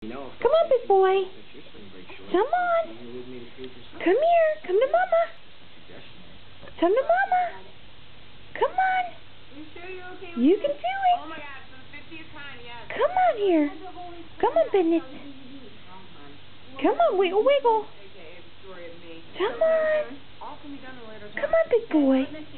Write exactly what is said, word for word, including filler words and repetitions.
Come on, big boy. Come on. Come here. Come to Mama. Come to Mama. Come on. You sure you're okay with You this? can do it. Oh my God, for the fiftieth time, yes. Come on here. Come on, Bennett. Come on, wiggle, wiggle. A K A the story of me. Come on. All can be done in a later time. Come on, big boy.